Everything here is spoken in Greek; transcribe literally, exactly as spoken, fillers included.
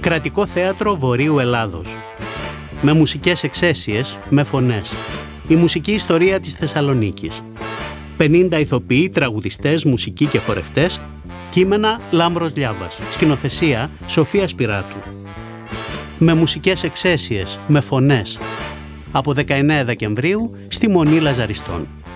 Κρατικό Θέατρο Βορείου Ελλάδος. Με μουσικές εξαίσιες, με φωνές. Η μουσική ιστορία της Θεσσαλονίκης. πενήντα ηθοποιοί, τραγουδιστές, μουσικοί και χορευτές. Κείμενα Λάμπρος Λιάβας. Σκηνοθεσία Σοφία Σπυράτου. Με μουσικές εξαίσιες, με φωνές. Από δεκαεννέα Δεκεμβρίου στη Μονή Λαζαριστών.